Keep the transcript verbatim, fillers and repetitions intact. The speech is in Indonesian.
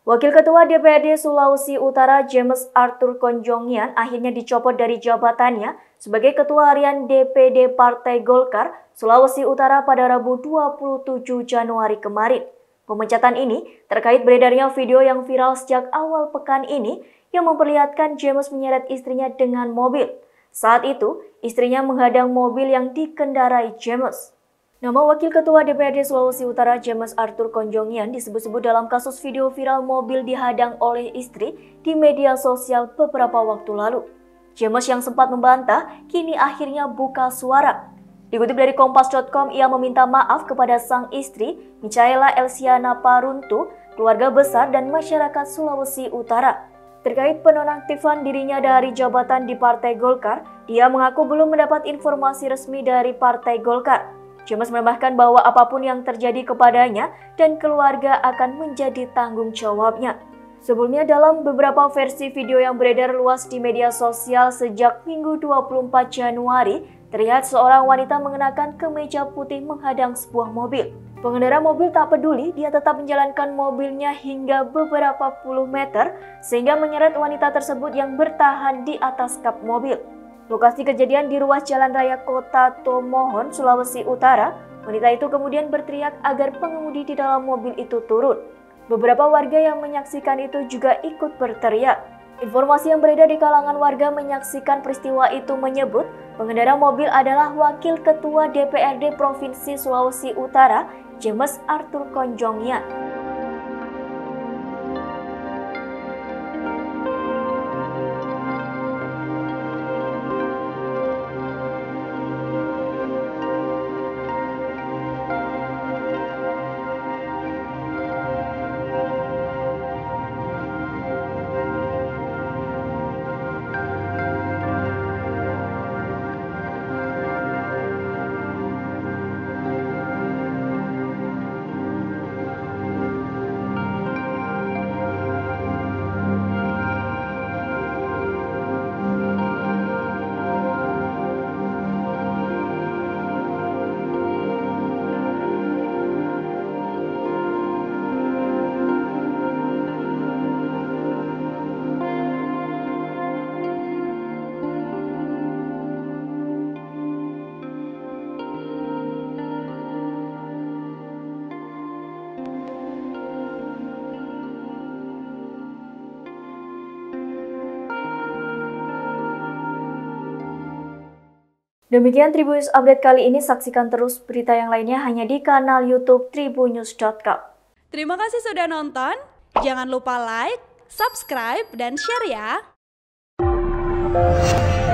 Wakil Ketua D P R D Sulawesi Utara James Arthur Konjongian akhirnya dicopot dari jabatannya sebagai Ketua Harian D P D Partai Golkar Sulawesi Utara pada Rabu dua puluh tujuh Januari kemarin. Pemecatan ini terkait beredarnya video yang viral sejak awal pekan ini yang memperlihatkan James menyeret istrinya dengan mobil. Saat itu, istrinya menghadang mobil yang dikendarai James. Nama Wakil Ketua D P R D Sulawesi Utara James Arthur Konjongian disebut-sebut dalam kasus video viral mobil dihadang oleh istri di media sosial beberapa waktu lalu. James yang sempat membantah, kini akhirnya buka suara. Dikutip dari kompas titik com, ia meminta maaf kepada sang istri, Michaela Elsiana Paruntu, keluarga besar dan masyarakat Sulawesi Utara. Terkait penonaktifan dirinya dari jabatan di Partai Golkar, dia mengaku belum mendapat informasi resmi dari Partai Golkar. James menambahkan bahwa apapun yang terjadi kepadanya dan keluarga akan menjadi tanggung jawabnya. Sebelumnya dalam beberapa versi video yang beredar luas di media sosial sejak Minggu dua puluh empat Januari, terlihat seorang wanita mengenakan kemeja putih menghadang sebuah mobil. Pengendara mobil tak peduli, dia tetap menjalankan mobilnya hingga beberapa puluh meter sehingga menyeret wanita tersebut yang bertahan di atas kap mobil. Lokasi kejadian di ruas Jalan Raya Kota Tomohon, Sulawesi Utara. Wanita itu kemudian berteriak agar pengemudi di dalam mobil itu turun. Beberapa warga yang menyaksikan itu juga ikut berteriak. Informasi yang beredar di kalangan warga menyaksikan peristiwa itu menyebut pengendara mobil adalah Wakil Ketua D P R D Provinsi Sulawesi Utara, James Arthur Konjongian. Demikian Tribunnews Update kali ini, saksikan terus berita yang lainnya hanya di kanal YouTube tribunnews dot com. Terima kasih sudah nonton, jangan lupa like, subscribe, dan share ya!